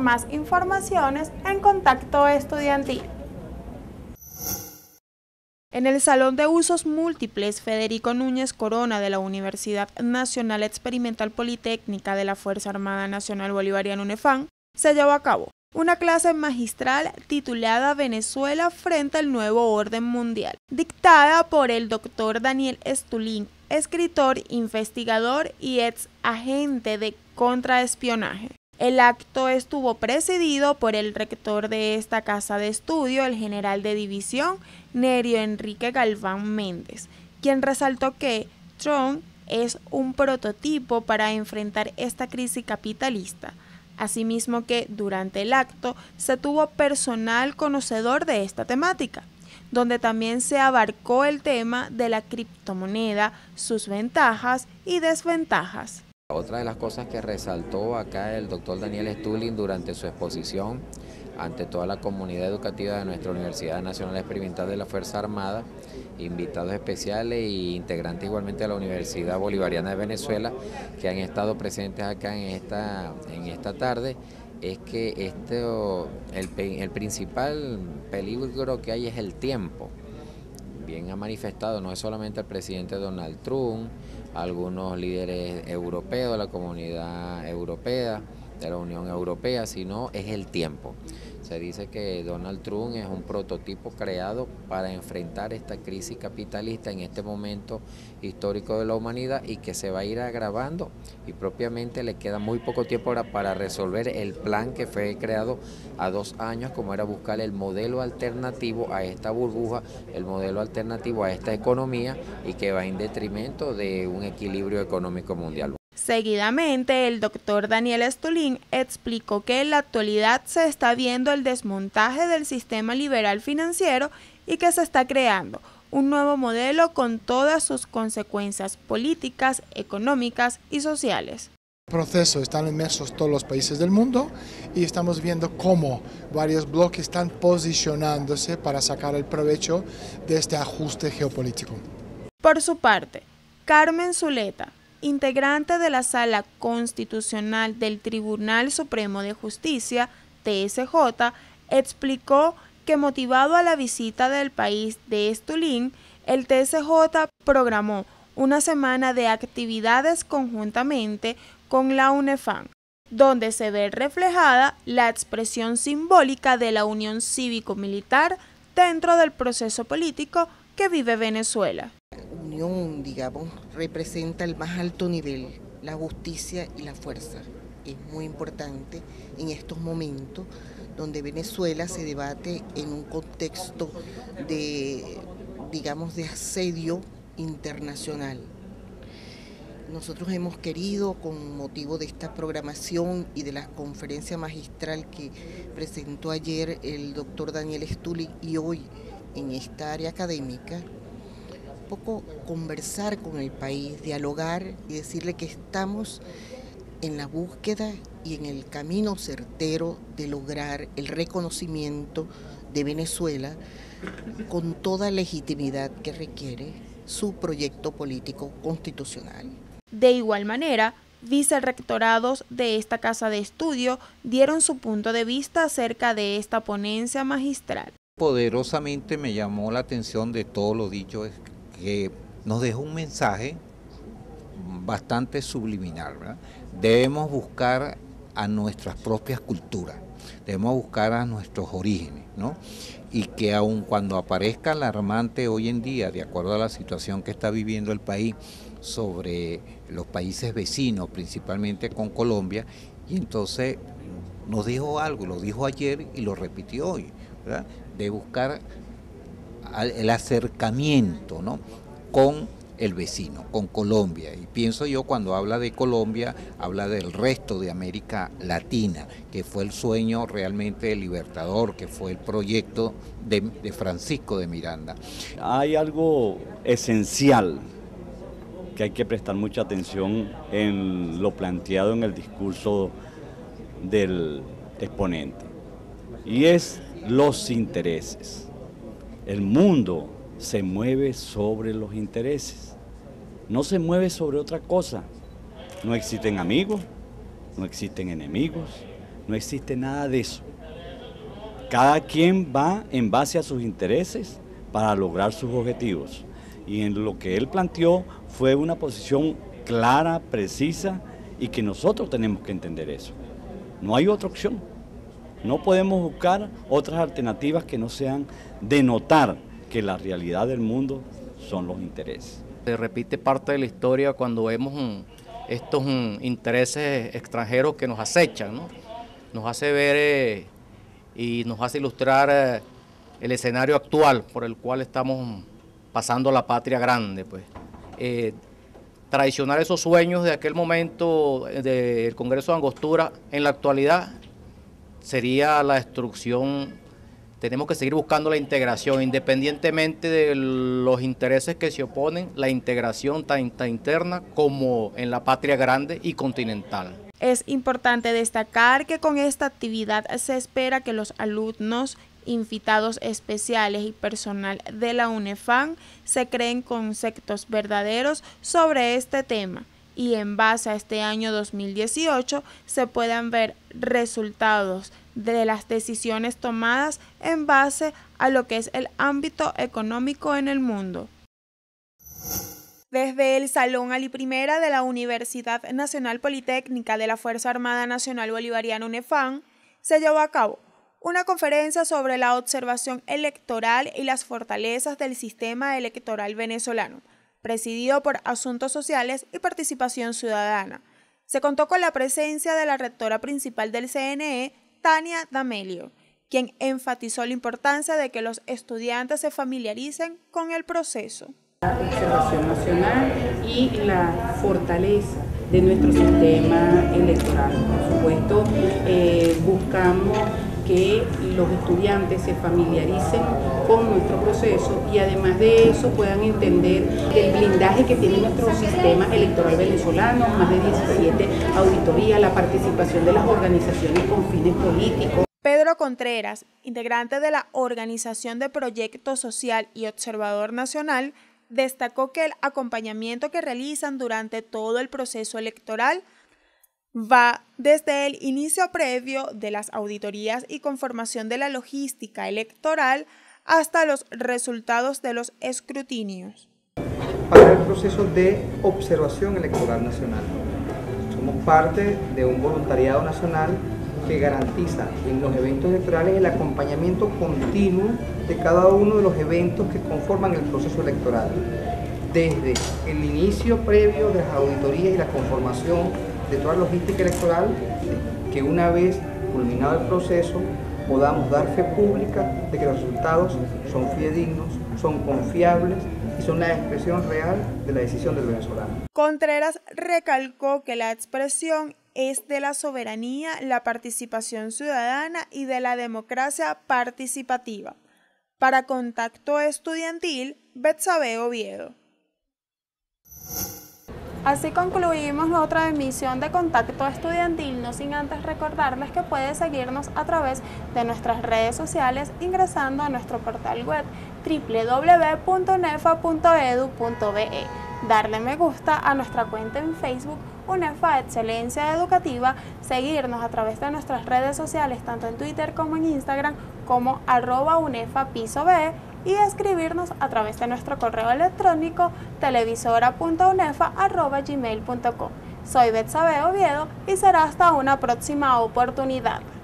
más informaciones en Contacto Estudiantil. En el Salón de Usos Múltiples Federico Núñez Corona de la Universidad Nacional Experimental Politécnica de la Fuerza Armada Nacional Bolivariana UNEFAN, se llevó a cabo una clase magistral titulada Venezuela frente al nuevo orden mundial, dictada por el doctor Daniel Estulin, escritor, investigador y ex agente de contraespionaje. El acto estuvo presidido por el rector de esta casa de estudio, el general de división Nerio Enrique Galván Méndez, quien resaltó que Trump es un prototipo para enfrentar esta crisis capitalista. Asimismo que durante el acto se tuvo personal conocedor de esta temática, donde también se abarcó el tema de la criptomoneda, sus ventajas y desventajas. Otra de las cosas que resaltó acá el doctor Daniel Estulin durante su exposición ante toda la comunidad educativa de nuestra Universidad Nacional Experimental de la Fuerza Armada, invitados especiales e integrantes igualmente de la Universidad Bolivariana de Venezuela que han estado presentes acá en esta tarde, es que el principal peligro que hay es el tiempo. Bien ha manifestado no es solamente el presidente Donald Trump, algunos líderes europeos de la comunidad europea, de la Unión Europea, sino es el tiempo. Se dice que Donald Trump es un prototipo creado para enfrentar esta crisis capitalista en este momento histórico de la humanidad y que se va a ir agravando y propiamente le queda muy poco tiempo para resolver el plan que fue creado a 2 años, como era buscar el modelo alternativo a esta burbuja, el modelo alternativo a esta economía y que va en detrimento de un equilibrio económico mundial. Seguidamente, el doctor Daniel Estulin explicó que en la actualidad se está viendo el desmontaje del sistema liberal financiero y que se está creando un nuevo modelo con todas sus consecuencias políticas, económicas y sociales. En el proceso están inmersos todos los países del mundo y estamos viendo cómo varios bloques están posicionándose para sacar el provecho de este ajuste geopolítico. Por su parte, Carmen Zuleta, integrante de la Sala Constitucional del Tribunal Supremo de Justicia, TSJ, explicó que motivado a la visita del país de Estulin, el TSJ programó una semana de actividades conjuntamente con la UNEFAN, donde se ve reflejada la expresión simbólica de la unión cívico-militar dentro del proceso político que vive Venezuela. Unión, digamos, representa el más alto nivel, la justicia y la fuerza. Es muy importante en estos momentos donde Venezuela se debate en un contexto de, digamos, de asedio internacional. Nosotros hemos querido, con motivo de esta programación y de la conferencia magistral que presentó ayer el doctor Daniel Estulin y hoy en esta área académica, un poco conversar con el país, dialogar y decirle que estamos en la búsqueda y en el camino certero de lograr el reconocimiento de Venezuela con toda legitimidad que requiere su proyecto político constitucional. De igual manera, vicerrectorados de esta casa de estudio dieron su punto de vista acerca de esta ponencia magistral. Poderosamente me llamó la atención de todo lo dicho, que nos dejó un mensaje bastante subliminal, ¿verdad? Debemos buscar a nuestras propias culturas, debemos buscar a nuestros orígenes, ¿no? Y que aun cuando aparezca alarmante hoy en día, de acuerdo a la situación que está viviendo el país sobre los países vecinos, principalmente con Colombia, y entonces nos dijo algo, lo dijo ayer y lo repitió hoy, ¿verdad? De buscar el acercamiento, ¿no?, con el vecino, con Colombia. Y pienso yo, cuando habla de Colombia, habla del resto de América Latina, que fue el sueño realmente libertador, que fue el proyecto de Francisco de Miranda. Hay algo esencial que hay que prestar mucha atención en lo planteado en el discurso del exponente, y es los intereses. El mundo se mueve sobre los intereses, no se mueve sobre otra cosa. No existen amigos, no existen enemigos, No existe nada de eso. Cada quien va en base a sus intereses para lograr sus objetivos. Y en lo que él planteó fue una posición clara, precisa, y que nosotros tenemos que entender eso. No hay otra opción. No podemos buscar otras alternativas que no sean denotar que la realidad del mundo son los intereses. Se repite parte de la historia cuando vemos estos intereses extranjeros que nos acechan, ¿no? Nos hace ver y nos hace ilustrar el escenario actual por el cual estamos pasando la patria grande, pues. Traicionar esos sueños de aquel momento del Congreso de Angostura en la actualidad sería la destrucción. Tenemos que seguir buscando la integración, independientemente de los intereses que se oponen, la integración tanto interna como en la patria grande y continental. Es importante destacar que con esta actividad se espera que los alumnos, invitados especiales y personal de la UNEFAN se creen conceptos verdaderos sobre este tema y en base a este año 2018 se puedan ver resultados de las decisiones tomadas en base a lo que es el ámbito económico en el mundo. Desde el Salón Ali I de la Universidad Nacional Politécnica de la Fuerza Armada Nacional Bolivariana UNEFAN se llevó a cabo una conferencia sobre la observación electoral y las fortalezas del sistema electoral venezolano, presidido por Asuntos Sociales y Participación Ciudadana. Se contó con la presencia de la rectora principal del CNE, Tania D'Amelio, quien enfatizó la importancia de que los estudiantes se familiaricen con el proceso. La observación nacional y la fortaleza de nuestro sistema electoral. Por supuesto, buscamos que los estudiantes se familiaricen con nuestro proceso y además de eso puedan entender el blindaje que tiene nuestro sistema electoral venezolano, más de 17 auditorías, la participación de las organizaciones con fines políticos. Pedro Contreras, integrante de la Organización de Proyecto Social y Observador Nacional, destacó que el acompañamiento que realizan durante todo el proceso electoral va desde el inicio previo de las auditorías y conformación de la logística electoral hasta los resultados de los escrutinios. Para el proceso de observación electoral nacional, somos parte de un voluntariado nacional que garantiza en los eventos electorales el acompañamiento continuo de cada uno de los eventos que conforman el proceso electoral, desde el inicio previo de las auditorías y la conformación de toda la logística electoral, que una vez culminado el proceso podamos dar fe pública de que los resultados son fidedignos, son confiables y son la expresión real de la decisión del venezolano. Contreras recalcó que la expresión es de la soberanía, la participación ciudadana y de la democracia participativa. Para Contacto Estudiantil, Betsabe Oviedo. Así concluimos otra emisión de Contacto Estudiantil, no sin antes recordarles que pueden seguirnos a través de nuestras redes sociales ingresando a nuestro portal web www.unefa.edu.be, darle me gusta a nuestra cuenta en Facebook UNEFA Excelencia Educativa, seguirnos a través de nuestras redes sociales tanto en Twitter como en Instagram como @UNEFA_PISOB y escribirnos a través de nuestro correo electrónico televisora.unefa@gmail.com. Soy Betsabe Oviedo y será hasta una próxima oportunidad.